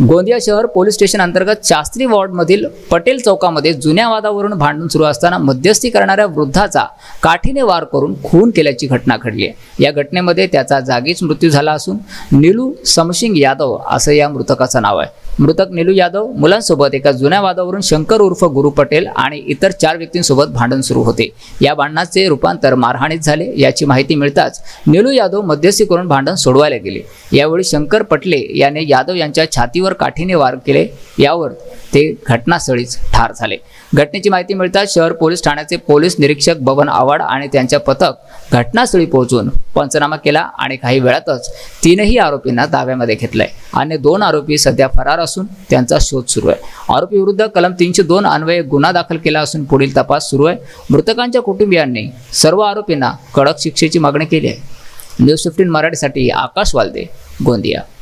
गोंदिया शहर police station अंतर्गत शास्त्री वॉर्डमधील पटेल चौकामध्ये जुन्या वादावरून भांडण सुरू असताना मध्यस्थी करणाऱ्या वृद्धाचा काठीने वार करून खून केल्याची घटना घडली आहे। या घटनेमध्ये त्याचा जागीच मृत्यू झाला असून नीलू समसिंग यादव असं या मृतकाचं नाव आहे। मृतक नीलू यादव मुलांसोबत एका जुन्या वादावरून शंकर उर्फ गुरु पटेल आणि इतर 4 व्यक्तींसोबत भांडण सुरू होते। या भांडणाचे रूपांतर मारहाणीत झाले। याची माहिती मिळताच नीलू यादव मध्यस्थी करून भांडण सोडवायला गेले। यावेळी शंकर पटले याने यादव यांच्या छातीवर काठीने वार केले। यावर ते घटनास्थळीच ठार झाले। घटनेची माहिती मिळताच शहर पोलीस ठाण्याचे पोलीस निरीक्षक बबन आवाड आणि त्यांच्या पथक घटनास्थळी पोहोचून पंचनामा केला आणि काही वेळातच 3ही आरोपींना ताब्यामध्ये घेतलंय। अन्य 2 आरोपी सध्या फरार असून त्यांचा शोध सुरू आहे। आरोपी विरुद्ध कलम 302 अन्वये गुन्हा दाखल केला असून पुढील तपास सुरू आहे। मृतकांच्या कुटुंबियांनी सर्व आरोपींना कडक शिक्षेची मागणी केली आहे। न्यूज 15 मराठीसाठी आकाश वालदे, गोंदिया।